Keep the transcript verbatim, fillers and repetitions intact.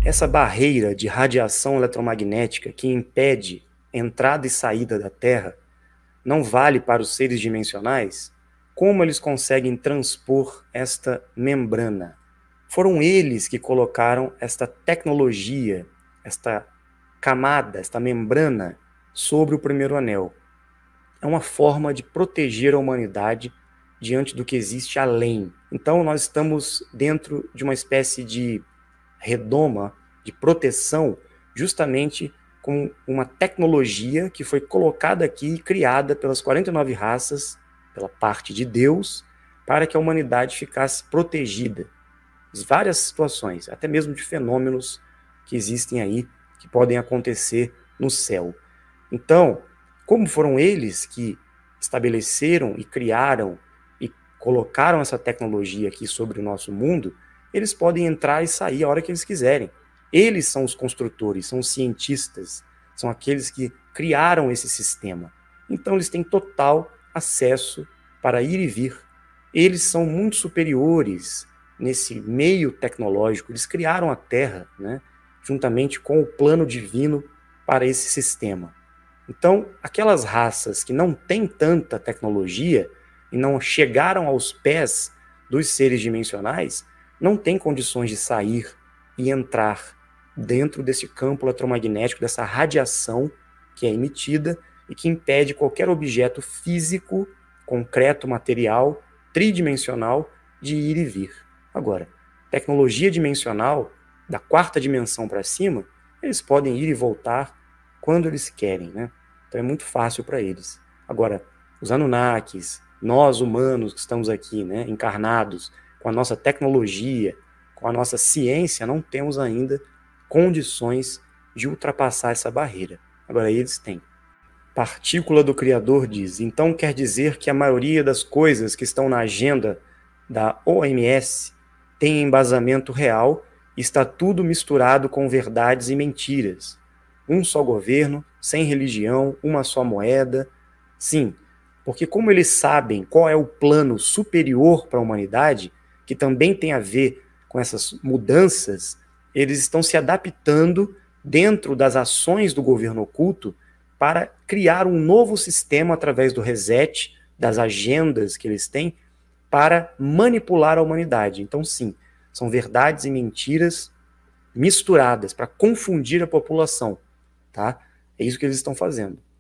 essa barreira de radiação eletromagnética que impede entrada e saída da Terra não vale para os seres dimensionais? Como eles conseguem transpor esta membrana? Foram eles que colocaram esta tecnologia, esta camada, esta membrana sobre o primeiro anel. É uma forma de proteger a humanidade diante do que existe além. Então nós estamos dentro de uma espécie de redoma, de proteção, justamente com uma tecnologia que foi colocada aqui e criada pelas quarenta e nove raças, pela parte de Deus, para que a humanidade ficasse protegida. Várias situações, até mesmo de fenômenos que existem aí, que podem acontecer no céu. Então, como foram eles que estabeleceram e criaram e colocaram essa tecnologia aqui sobre o nosso mundo, eles podem entrar e sair a hora que eles quiserem. Eles são os construtores, são os cientistas, são aqueles que criaram esse sistema. Então eles têm total acesso para ir e vir. Eles são muito superiores nesse meio tecnológico. Eles criaram a Terra, né, juntamente com o plano divino para esse sistema. Então, aquelas raças que não têm tanta tecnologia e não chegaram aos pés dos seres dimensionais, não têm condições de sair e entrar dentro desse campo eletromagnético, dessa radiação que é emitida e que impede qualquer objeto físico, concreto, material, tridimensional, de ir e vir. Agora, tecnologia dimensional, da quarta dimensão para cima, eles podem ir e voltar quando eles querem, né? Então é muito fácil para eles. Agora, os Anunnakis, nós humanos que estamos aqui, né, encarnados, com a nossa tecnologia, com a nossa ciência, não temos ainda condições de ultrapassar essa barreira. Agora eles têm. Partícula do Criador diz, então quer dizer que a maioria das coisas que estão na agenda da O M S tem embasamento real e está tudo misturado com verdades e mentiras. Um só governo, sem religião, uma só moeda. Sim, porque como eles sabem qual é o plano superior para a humanidade, que também tem a ver com essas mudanças, eles estão se adaptando dentro das ações do governo oculto para criar um novo sistema através do reset, das agendas que eles têm, para manipular a humanidade. Então, sim, são verdades e mentiras misturadas para confundir a população. Tá? É isso que eles estão fazendo.